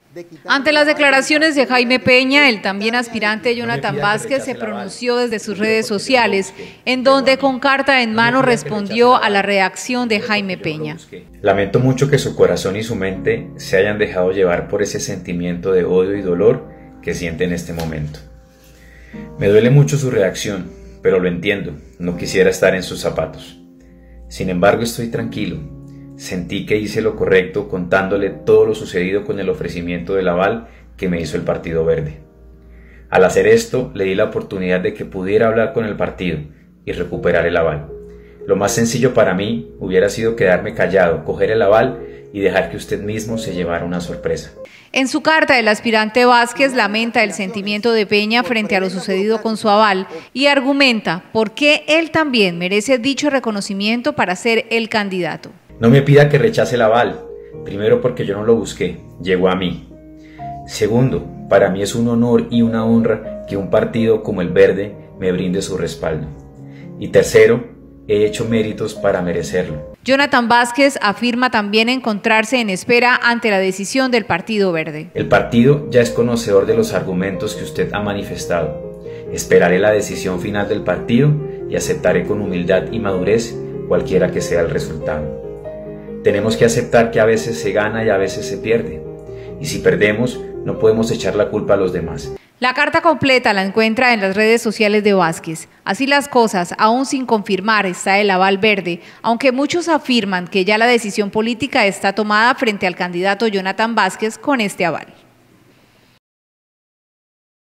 Ante las declaraciones de Jaime Peña, el también aspirante Jonathan Vázquez se pronunció desde sus redes sociales, en donde con carta en mano respondió a la reacción de Jaime Peña. Lamento mucho que su corazón y su mente se hayan dejado llevar por ese sentimiento de odio y dolor que siente en este momento. Me duele mucho su reacción, pero lo entiendo, no quisiera estar en sus zapatos. Sin embargo, estoy tranquilo. Sentí que hice lo correcto contándole todo lo sucedido con el ofrecimiento del aval que me hizo el Partido Verde. Al hacer esto, le di la oportunidad de que pudiera hablar con el partido y recuperar el aval. Lo más sencillo para mí hubiera sido quedarme callado, coger el aval y dejar que usted mismo se llevara una sorpresa. En su carta, el aspirante Vázquez lamenta el sentimiento de Peña frente a lo sucedido con su aval y argumenta por qué él también merece dicho reconocimiento para ser el candidato. No me pida que rechace el aval, primero porque yo no lo busqué, llegó a mí. Segundo, para mí es un honor y una honra que un partido como el Verde me brinde su respaldo. Y tercero, he hecho méritos para merecerlo. Jonathan Vázquez afirma también encontrarse en espera ante la decisión del Partido Verde. El partido ya es conocedor de los argumentos que usted ha manifestado. Esperaré la decisión final del partido y aceptaré con humildad y madurez cualquiera que sea el resultado. Tenemos que aceptar que a veces se gana y a veces se pierde. Y si perdemos, no podemos echar la culpa a los demás. La carta completa la encuentra en las redes sociales de Vázquez. Así las cosas, aún sin confirmar, está el aval verde, aunque muchos afirman que ya la decisión política está tomada frente al candidato Jonathan Vázquez con este aval.